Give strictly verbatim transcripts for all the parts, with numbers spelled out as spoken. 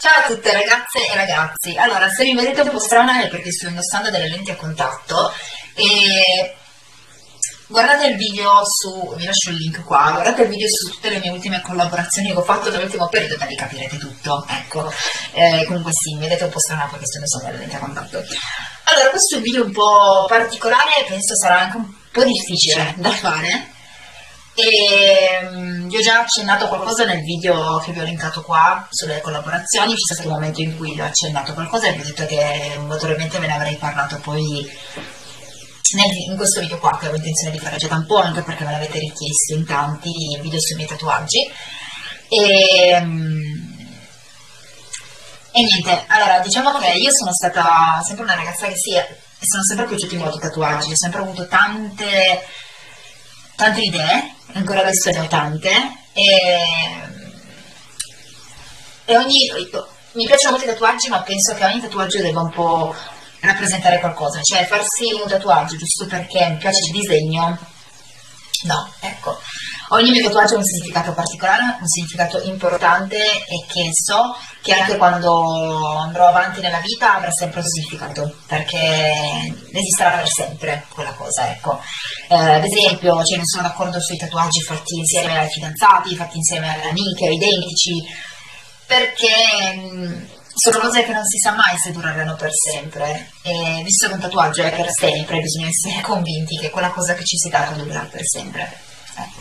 Ciao a tutte ragazze e ragazzi, allora se mi vedete un po' strana è perché sto indossando delle lenti a contatto e guardate il video su, vi lascio il link qua, guardate il video su tutte le mie ultime collaborazioni che ho fatto nell'ultimo periodo e da lì capirete tutto, ecco, eh, comunque sì, mi vedete un po' strana perché sto indossando delle lenti a contatto. Allora questo è un video un po' particolare, penso sarà anche un po' difficile da fare. E um, vi ho già accennato qualcosa nel video che vi ho linkato qua sulle collaborazioni, c'è stato un momento in cui vi ho accennato qualcosa e vi ho detto che probabilmente ve ne avrei parlato poi nel, in questo video qua che avevo intenzione di fare già da un po', anche perché me l'avete richiesto in tanti video sui miei tatuaggi e, um, e niente, allora diciamo che io sono stata sempre una ragazza che sì, e sono sempre piaciuti molto i tatuaggi, ho sempre avuto tante tante idee, ancora adesso ne ho tante e, e ogni, mi piacciono molto i tatuaggi, ma penso che ogni tatuaggio debba un po' rappresentare qualcosa, cioè farsi un tatuaggio giusto perché mi piace il disegno, no, ecco, ogni mio tatuaggio ha un significato particolare, un significato importante e che so che anche quando andrò avanti nella vita avrà sempre un significato, perché esisterà per sempre quella cosa, ecco. Eh, ad esempio, cioè, non sono d'accordo sui tatuaggi fatti insieme ai fidanzati, fatti insieme alle amiche, identici, perché mh, sono cose che non si sa mai se dureranno per sempre, e visto che un tatuaggio è per sempre, bisogna essere convinti che quella cosa che ci si è dato durerà per sempre. Ecco.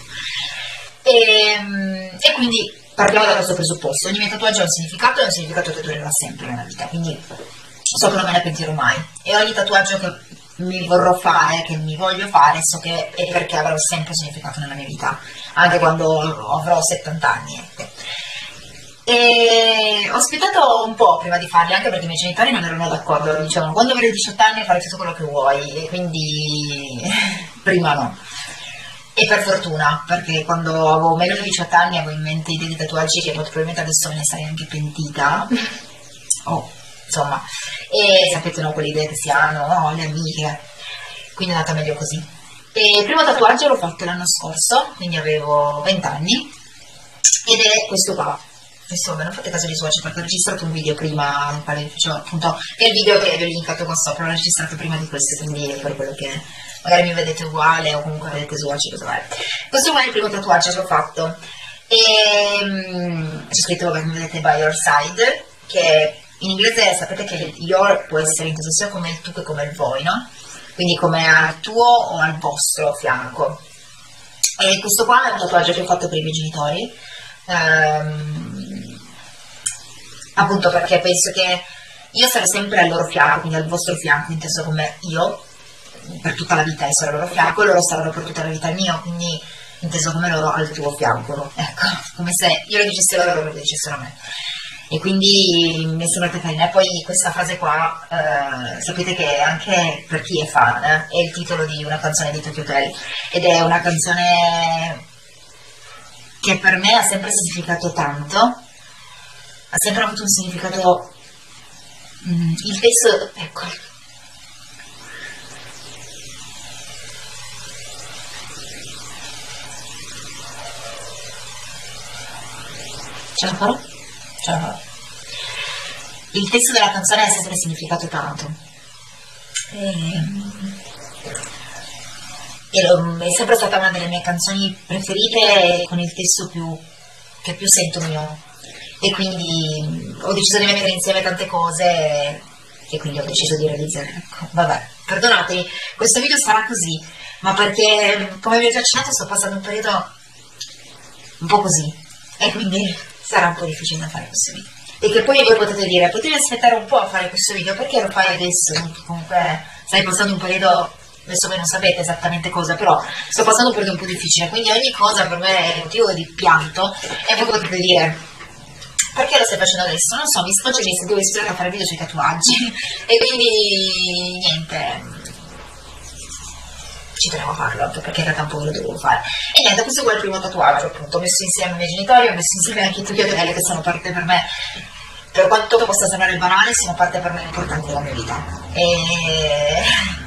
E, e quindi partiamo da questo presupposto, ogni mio tatuaggio ha un significato e un significato che durerà sempre nella vita, quindi so che non me ne pentirò mai, e ogni tatuaggio che mi vorrò fare, che mi voglio fare, so che è perché avrò sempre un significato nella mia vita, anche quando avrò settanta anni, ecco. E ho aspettato un po' prima di farli, anche perché i miei genitori non erano d'accordo, dicevano quando avrai diciotto anni fare tutto quello che vuoi, e quindi prima no. E per fortuna, perché quando avevo meno di diciotto anni avevo in mente idee di tatuaggi che molto probabilmente adesso me ne sarei anche pentita, oh, insomma, e sapete no, quelle idee che si hanno, no, le amiche, quindi è andata meglio così. E il primo tatuaggio l'ho fatto l'anno scorso, quindi avevo venti anni, ed è questo qua. Questo, vabbè, non fate caso di swatch perché ho registrato un video prima nel quale facevo appunto, è il video che vi ho linkato qua sopra, l'ho registrato prima di questo, quindi è per quello che magari mi vedete uguale o comunque vedete swatch, cosa vai. Questo qua è il primo tatuaggio che ho fatto e um, c'è scritto, vabbè, come vedete, by your side, che in inglese sapete che your può essere inteso sia come il tu che come il voi, no? Quindi come al tuo o al vostro fianco. E questo qua è un tatuaggio che ho fatto per i miei genitori, um, appunto perché penso che io sarò sempre al loro fianco, quindi al vostro fianco, inteso come io per tutta la vita sarò al loro fianco e loro saranno per tutta la vita al mio, quindi inteso come loro al tuo fianco, ecco, come se io lo dicessi loro e loro lo dicessero a me. E quindi mi è sembrata carina. E poi questa frase qua, eh, sapete che anche per chi è fan, eh, è il titolo di una canzone di Tokyo Hotel, ed è una canzone che per me ha sempre significato tanto, ha sempre avuto un significato, mm, il testo, ecco, ce la farò? Ce la farò. Il testo della canzone ha sempre significato tanto e, e è sempre stata una delle mie canzoni preferite con il testo più, che più sento mio, e quindi ho deciso di mettere insieme tante cose e quindi ho deciso di realizzare, ecco, vabbè, perdonatemi, questo video sarà così, ma perché come vi ho già accennato sto passando un periodo un po' così e quindi sarà un po' difficile da fare questo video. E che poi voi potete dire, potevi aspettare un po' a fare questo video, perché lo fai adesso? Comunque stai passando un periodo, adesso voi non sapete esattamente cosa, però sto passando un periodo un po' difficile, quindi ogni cosa per me è motivo di pianto, e voi potete dire, perché lo stai facendo adesso? Non so, mi oggi mi sentivo ispirata a fare video sui tatuaggi, e quindi niente, ci tenevo a farlo, anche perché in realtà un po' lo dovevo fare. E niente, questo qua è il primo tatuaggio, appunto, ho messo insieme i miei genitori, ho messo insieme anche i Tokyo Hotel, che sono parte per me, per quanto possa sembrare banale, sono parte per me importante della mia vita. E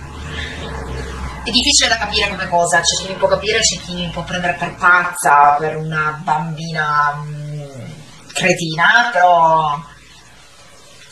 è difficile da capire come cosa, c'è chi mi può capire, c'è chi mi può prendere per pazza, per una bambina mh, cretina, però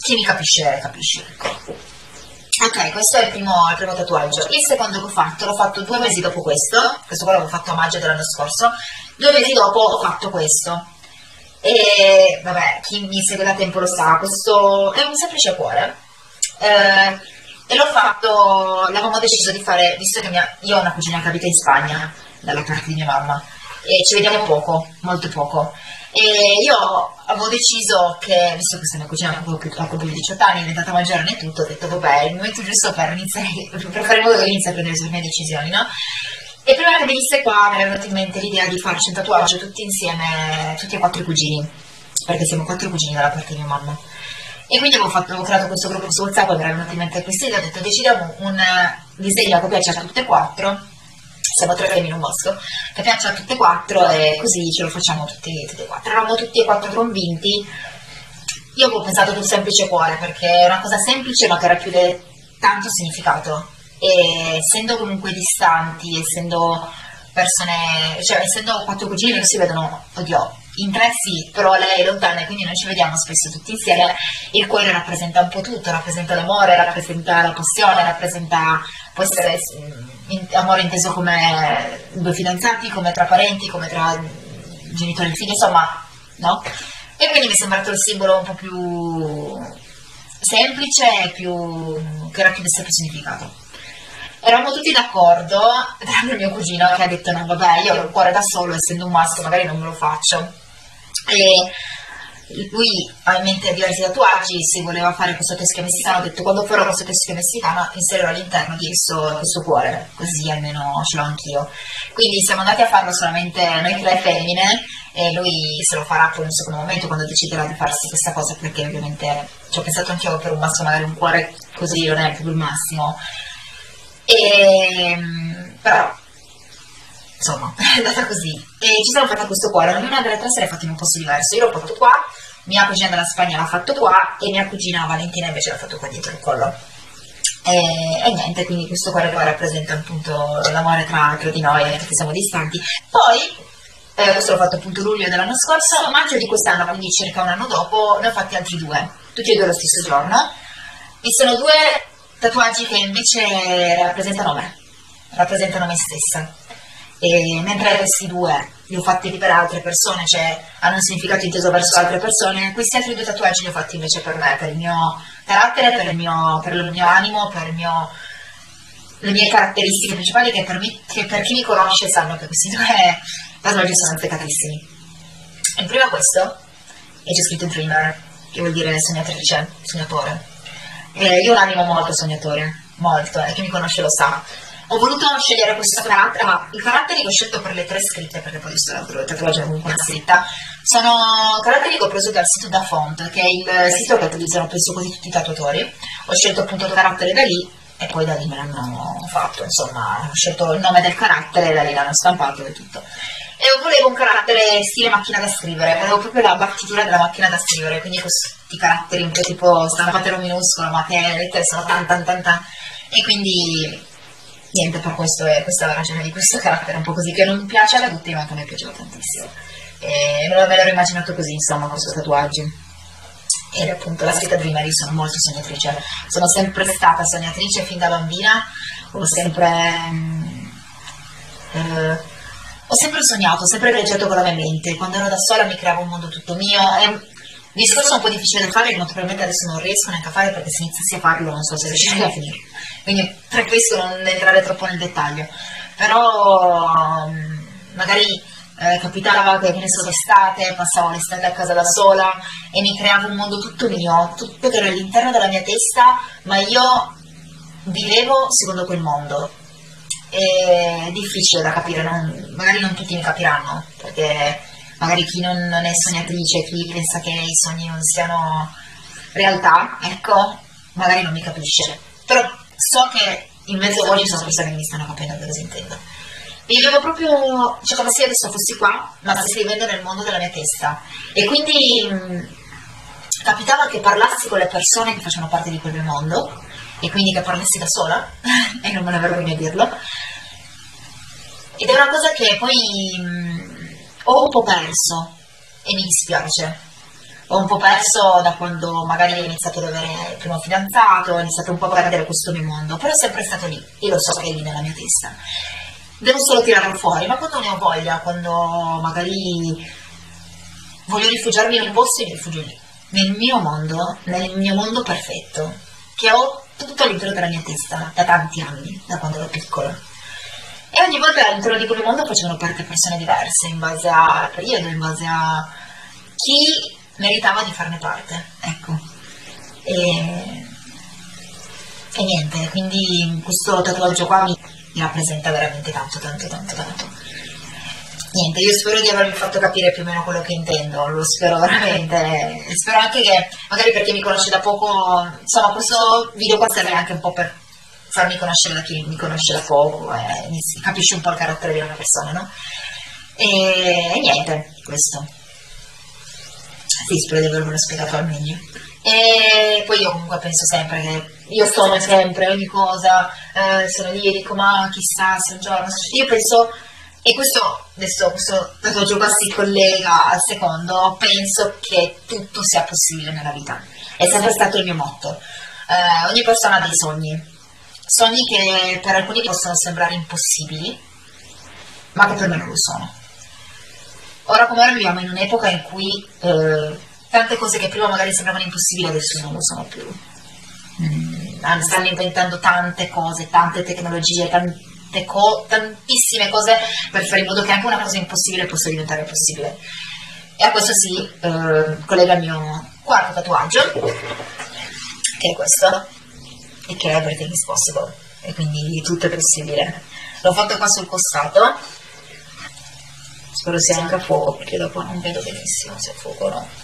chi mi capisce, capisce. Ok, questo è il primo, il primo tatuaggio. Il secondo che ho fatto, l'ho fatto due mesi dopo questo, questo qua l'avevo fatto a maggio dell'anno scorso, due mesi dopo ho fatto questo. E vabbè, chi mi segue da tempo lo sa, questo è un semplice cuore. Eh, e l'ho fatto, l'avevamo deciso di fare, visto che mia, io ho una cugina che abita in Spagna, dalla parte di mia mamma, e ci vediamo poco, molto poco. E io avevo deciso che, visto che questa mia cugina ha proprio più di diciotto anni, è diventata maggiorenne e tutto, ho detto vabbè, è il momento giusto per iniziare, per fare in modo che inizi a prendere le mie decisioni, no? E prima che venisse qua mi era venuta in mente l'idea di farci un tatuaggio tutti insieme, tutti e quattro i cugini, perché siamo quattro cugini dalla parte di mia mamma. E quindi avevo, fatto, avevo creato questo gruppo su WhatsApp e mi era venuta in mente questa idea, ho detto decidiamo un disegno che piace a tutte e quattro, siamo tre femmine un maschio, che piace a tutte e quattro e così ce lo facciamo tutti, tutti e quattro. Eravamo tutti e quattro convinti. Io avevo pensato ad un semplice cuore perché è una cosa semplice ma che racchiude tanto significato e essendo comunque distanti, essendo persone, cioè essendo quattro cugini non si vedono, oddio, in tre sì, però lei è lontana e quindi non ci vediamo spesso tutti insieme. Il cuore rappresenta un po' tutto, rappresenta l'amore, rappresenta la passione, rappresenta, può essere in, amore inteso come due fidanzati, come tra parenti, come tra genitori e figli, insomma, no? E quindi mi è sembrato il simbolo un po' più semplice e più che racchiudesse più significato. Eravamo tutti d'accordo, tranne il mio cugino che ha detto no vabbè, io ho il cuore da solo, essendo un maschio magari non me lo faccio. E lui ha in mente diversi tatuaggi, si voleva fare questo teschio messicano, ho detto quando farò questo teschio messicano inserirò all'interno di esso questo cuore, così almeno ce l'ho anch'io. Quindi siamo andati a farlo solamente noi tre femmine e lui se lo farà poi in un secondo momento quando deciderà di farsi questa cosa, perché ovviamente ci ho pensato anch'io, per un maschio magari un cuore così non è proprio il massimo. E, però insomma è andata così e ci siamo fatti questo cuore. Ognuna delle tre se l'è fatto in un posto diverso. Io l'ho fatto qua, mia cugina della Spagna l'ha fatto qua e mia cugina Valentina invece l'ha fatto qua dietro il collo. E, e niente, quindi questo cuore qua rappresenta appunto l'amore tra, tra di noi perché siamo distanti. Poi eh, questo l'ho fatto appunto luglio dell'anno scorso, a maggio di quest'anno, quindi circa un anno dopo, ne ho fatti altri due, tutti e due lo stesso giorno. Vi sono due tatuaggi che invece rappresentano me, rappresentano me stessa. E mentre questi due li ho fatti per altre persone, cioè hanno un significato inteso verso altre persone, questi altri due tatuaggi li ho fatti invece per me, per il mio carattere, per il mio, per il mio animo, per il mio, le mie caratteristiche principali che per, me, che per chi mi conosce sanno che questi due tatuaggi sono azzeccatissimi. Il primo è questo, e c'è scritto Dreamer, che vuol dire sognatrice, sognatore. Eh, io ho un animo molto sognatore, molto, e chi mi conosce lo sa. Ho voluto scegliere questo carattere, ma i caratteri che ho scelto per le tre scritte, perché poi questo l'altro tatuaggio è comunque una scritta, sono caratteri che ho preso dal sito Da Font, che è il sito che utilizzano penso quasi tutti i tatuatori. Ho scelto appunto il carattere da lì e poi da lì me l'hanno fatto, insomma, ho scelto il nome del carattere e da lì l'hanno stampato e tutto. E volevo un carattere stile macchina da scrivere, volevo proprio la battitura della macchina da scrivere, quindi questi caratteri un po' tipo stampatelo minuscolo, ma che le lettere sono tan tan tan tan, e quindi niente, per questo è questa è la ragione di questo carattere un po' così, che non piace a tutti ma che a me piaceva tantissimo. E me l'ero immaginato così, insomma, questo tatuaggio. Ed appunto la scritta Dreamer, io sono molto sognatrice, sono sempre stata sognatrice fin da bambina, ho sempre... Eh, Ho sempre sognato, ho sempre viaggiato con la mia mente, quando ero da sola mi creavo un mondo tutto mio. È un discorso un po' difficile da fare, che molto probabilmente adesso non riesco neanche a fare perché se iniziassi a farlo non so se riuscirei a finire. Quindi per questo non entrare troppo nel dettaglio. Però magari eh, capitava che, che ne so, d'estate, passavo l'estate a casa da sola e mi creavo un mondo tutto mio, tutto che era all'interno della mia testa, ma io vivevo secondo quel mondo. È difficile da capire, non, magari non tutti mi capiranno, perché magari chi non, non è sognatrice, chi pensa che i sogni non siano realtà, ecco, magari non mi capisce. Però so che in mezzo a voi ci sono persone che mi stanno capendo che cosa intendo. Vivevo proprio, cioè come se io adesso fossi qua, ma stessi vivendo nel mondo della mia testa. E quindi mh, capitava che parlassi con le persone che facevano parte di quel mio mondo, e quindi che parlassi da sola, e non me ne vergogno a dirlo, ed è una cosa che poi mh, ho un po' perso, e mi dispiace, ho un po' perso da quando magari ho iniziato ad avere il primo fidanzato, ho iniziato un po' a perdere questo mio mondo, però è sempre stato lì, io lo so che è lì nella mia testa. Devo solo tirarlo fuori, ma quando ne ho voglia, quando magari voglio rifugiarmi in un posto, mi rifugio lì, nel mio mondo, nel mio mondo perfetto, che ho tutto all'interno della mia testa, da tanti anni, da quando ero piccola. E ogni volta all'interno di quel mondo facevano parte persone diverse, in base al periodo, in base a chi meritava di farne parte, ecco. E, e niente, quindi questo tatuaggio qua mi, mi rappresenta veramente tanto, tanto, tanto, tanto. Niente, io spero di avervi fatto capire più o meno quello che intendo, lo spero veramente, e spero anche che, magari per chi mi conosce da poco, insomma questo video qua serve anche un po' per farmi conoscere da chi mi conosce da poco e capisci un po' il carattere di una persona, no? E, e niente, questo. Sì, spero di avervelo spiegato al meglio. E poi io comunque penso sempre che io sono sempre ogni cosa, eh, sono lì e dico ma chissà se un giorno, io penso, e questo adesso questo tatuaggio qua si collega al secondo, penso che tutto sia possibile nella vita, è sempre stato il mio motto. Eh, ogni persona ha dei sogni, sogni che per alcuni possono sembrare impossibili, ma che per me non lo sono. Ora come ora viviamo in un'epoca in cui eh, tante cose che prima magari sembravano impossibili adesso non lo sono più. Mm, stanno inventando tante cose, tante tecnologie, tante co- tantissime cose per fare in modo che anche una cosa impossibile possa diventare possibile. E a questo si eh, collega il mio quarto tatuaggio, che è questo, e che è Everything is Possible, e quindi tutto è possibile. L'ho fatto qua sul costato. Spero sia anche a fuoco, perché dopo non vedo benissimo se è a fuoco o no.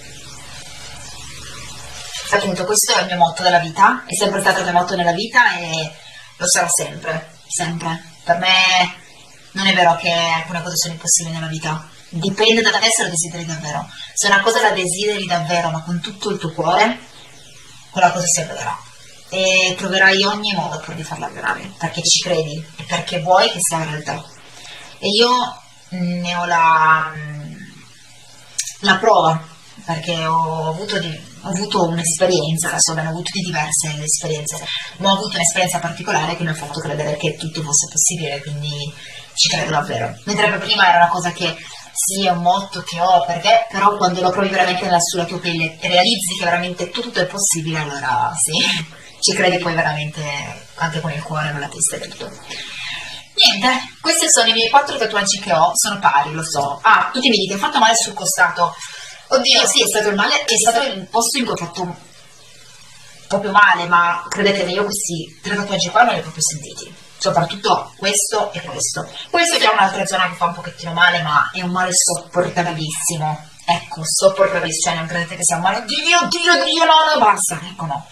Appunto, questo è il mio motto della vita, è sempre stato il mio motto nella vita e lo sarà sempre, sempre. Per me non è vero che alcune cose sono impossibili nella vita, dipende da te se lo desideri davvero. Se una cosa la desideri davvero, ma con tutto il tuo cuore, quella cosa si avvererà. E troverai ogni modo per di farla avverare, perché ci credi e perché vuoi che sia in realtà. E io ne ho la, la prova, perché ho avuto, di, ho avuto un'esperienza, adesso ne ho avuto di diverse esperienze, ma ho avuto un'esperienza particolare che mi ha fatto credere che tutto fosse possibile, quindi ci credo davvero. Mentre per prima era una cosa che sì, è un motto che ho, perché però quando lo provi veramente nella, sulla tua pelle e realizzi che veramente tutto è possibile, allora sì, ci credi poi veramente anche con il cuore, con la testa e tutto. Niente, questi sono i miei quattro tatuaggi che ho, sono pari, lo so. Ah, tutti mi dite, ho fatto male sul costato. Oddio, sì, è stato il male, è stato il posto in cui ho fatto proprio male, ma credetemi, io questi tre tatuaggi qua non li ho proprio sentiti. Soprattutto questo e questo. Questo è già un'altra zona che fa un pochettino male, ma è un male sopportabilissimo. Ecco, sopportabilissimo, cioè non credete che sia un male, Dio, Dio, Dio, no, no, basta, ecco no.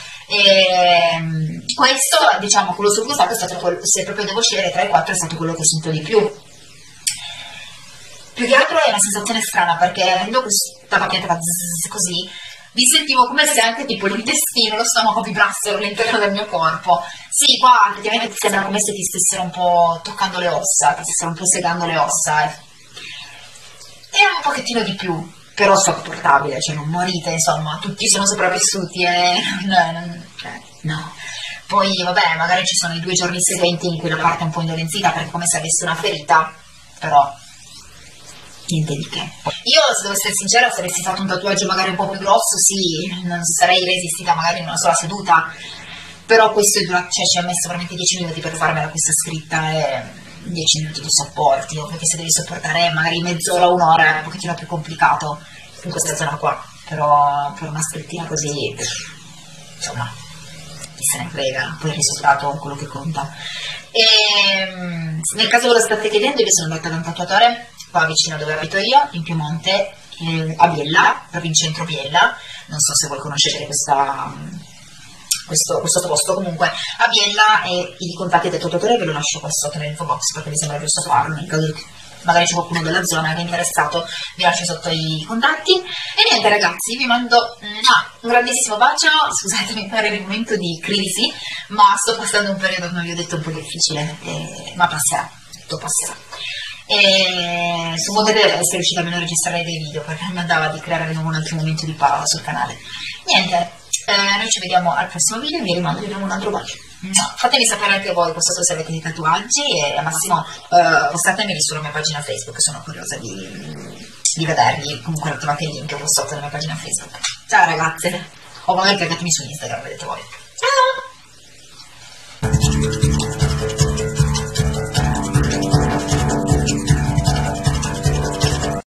E questo, diciamo, quello sul costato è stato quello, se proprio devo scegliere tra i quattro, è stato quello che ho sentito di più. Più che altro è una sensazione strana, perché avendo questa macchietta così, mi sentivo come se anche tipo l'intestino, lo stomaco vibrassero all'interno del mio corpo. Sì, qua effettivamente ti sembra come se ti stessero un po' toccando le ossa, ti stessero un po' segando le ossa. E un pochettino di più. Però sopportabile, cioè non morite, insomma, tutti sono sopravvissuti e no, no, cioè, no. Poi vabbè, magari ci sono i due giorni seguenti in cui la parte è un po' indolenzita perché è come se avesse una ferita, però niente di che. Io, se devo essere sincera, se avessi fatto un tatuaggio magari un po' più grosso, sì, non sarei resistita magari in una sola seduta, però questo è durato, cioè ci ha messo veramente dieci minuti per farmela questa scritta e dieci minuti di sopporti, o perché se devi sopportare magari mezz'ora o un'ora è un pochettino più complicato in questa zona qua, però per una scrittina così, insomma, chi se ne frega, poi il risultato è quello che conta. E nel caso ve lo state chiedendo, io sono andata da un tatuatore qua vicino dove abito io, in Piemonte, eh, a Biella, proprio in centro Biella, non so se voi conoscete questa... Questo, questo posto comunque a Biella, e i contatti del tatuatore ve lo lascio qua sotto nell'info box perché mi sembra giusto farlo nel caso che magari c'è qualcuno della zona che è interessato, vi lascio sotto i contatti. E niente ragazzi, vi mando ah, un grandissimo bacio, scusatemi per il momento di crisi, ma sto passando un periodo, come vi ho detto, un po' difficile, eh, ma passerà, tutto passerà. e su modo di essere riuscita almeno a registrare dei video, perché mi andava di creare di nuovo un altro momento di pausa sul canale. Niente, eh, noi ci vediamo al prossimo video, vi rimando, vi diamo un altro bacio. Fatemi sapere anche voi qua sotto se avete dei tatuaggi e al massimo eh, postatemeli sulla mia pagina Facebook, sono curiosa di, di vederli. Comunque trovate il link qua sotto nella mia pagina Facebook. Ciao ragazze, o magari caricatemi su Instagram, vedete voi.